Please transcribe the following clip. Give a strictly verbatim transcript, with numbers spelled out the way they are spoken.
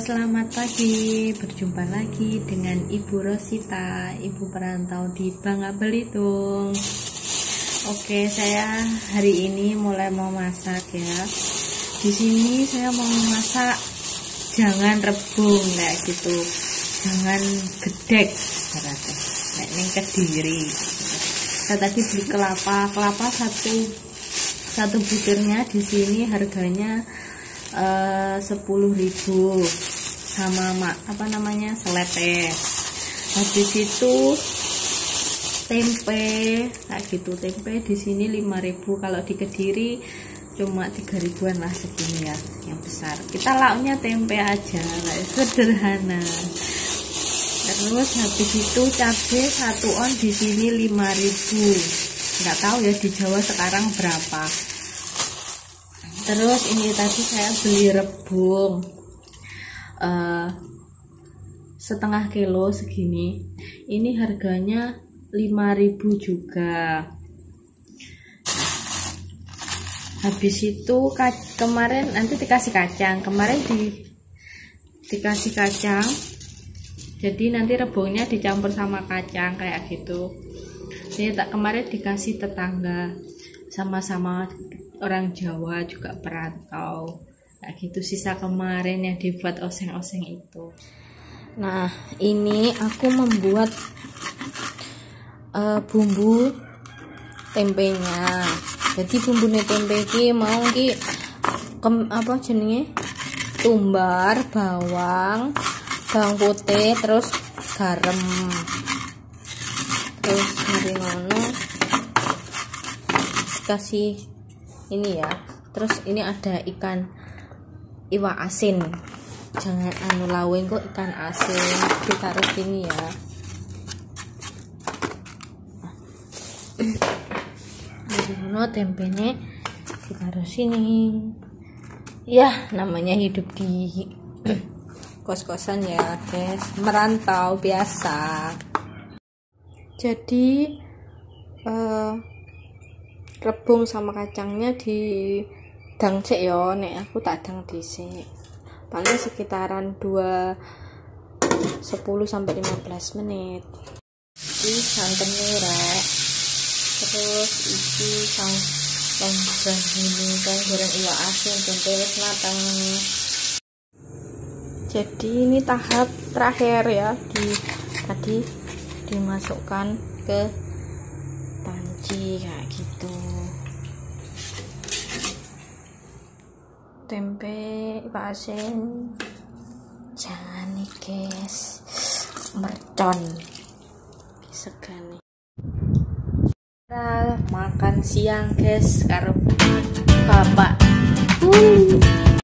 selamat pagi. Berjumpa lagi dengan Ibu Rosita, ibu perantau di Bangka Belitung. Oke, saya hari ini mulai mau masak ya. Di sini saya mau masak jangan rebung kayak gitu, jangan gedek berarti. Kayak ini Kediri. Saya tadi beli kelapa, kelapa satu satu butirnya di sini harganya sepuluh ribu sama mak apa namanya selepet. Habis itu tempe kayak gitu, tempe di sini lima ribu, kalau di Kediri cuma tiga ribuan lah segini ya, yang besar. Kita lauknya tempe aja lah, sederhana. Terus habis itu cabai satu on di sini lima ribu, nggak tahu ya di Jawa sekarang berapa. Terus ini tadi saya beli rebung uh, setengah kilo segini, ini harganya lima ribu juga. Habis itu kemarin nanti dikasih kacang, kemarin di dikasih kacang, jadi nanti rebungnya dicampur sama kacang kayak gitu. Ini tak kemarin dikasih tetangga, sama-sama orang Jawa juga perantau kayak gitu, sisa kemarin yang dibuat oseng-oseng itu. Nah, ini aku membuat uh, bumbu tempenya. Jadi bumbu tempe ini mau ki kem, apa jenenge tumbar, bawang, bawang putih, terus garam, terus hari ngono kasih ini ya. Terus ini ada ikan iwak asin, jangan anu laweng kok, ikan asin ditaruh sini ya. Jadi tempenya ditaruh sini ya. Namanya hidup di kos-kosan ya guys, merantau biasa. Jadi uh, rebung sama kacangnya di dang cek ya, nek aku tak dang dhisik. Paling sekitaran dua sepuluh sampai lima belas menit. Iki santennya rek. Terus iki sang lombang ini kan goreng iwak asin tempe wis matang. Jadi ini tahap terakhir ya, di tadi dimasukkan ke panci kayak gitu. Tempe iwak asin jangan nih guys, mercon segane. Kita makan siang guys karo bapak. uh.